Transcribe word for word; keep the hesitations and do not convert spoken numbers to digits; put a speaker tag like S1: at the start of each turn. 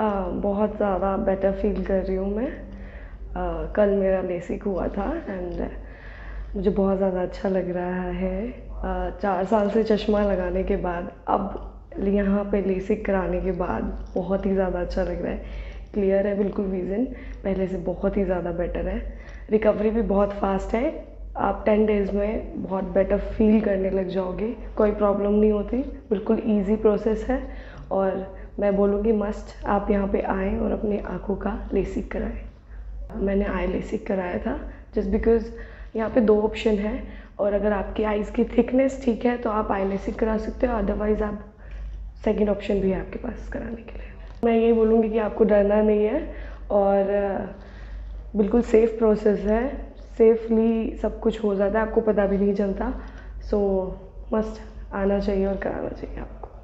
S1: बहुत ज़्यादा better feel कर रही हूँ मैं। आ, कल मेरा लेसिक हुआ था एंड मुझे बहुत ज़्यादा अच्छा लग रहा है। आ, चार साल से चश्मा लगाने के बाद अब यहाँ पे लेसिक कराने के बाद बहुत ही ज़्यादा अच्छा लग रहा है। क्लियर है बिल्कुल, विज़न पहले से बहुत ही ज़्यादा बेटर है। रिकवरी भी बहुत फास्ट है, आप टेन डेज़ में बहुत बेटर फील करने लग जाओगे। कोई प्रॉब्लम नहीं होती, बिल्कुल इजी प्रोसेस है और मैं बोलूँगी मस्ट आप यहाँ पे आएँ और अपनी आँखों का लेसिक कराएं। मैंने आई लेसिक कराया था जस्ट बिकॉज़ यहाँ पे दो ऑप्शन है और अगर आपकी आइज़ की थिकनेस ठीक है तो आप आई लेसिक करा सकते हो, अदरवाइज़ आप सेकेंड ऑप्शन भी है आपके पास कराने के लिए। मैं यही बोलूँगी कि आपको डरना नहीं है और बिल्कुल सेफ़ प्रोसेस है, सेफली सब कुछ हो जाता है, आपको पता भी नहीं चलता। सो मस्ट आना चाहिए और कराना चाहिए आपको।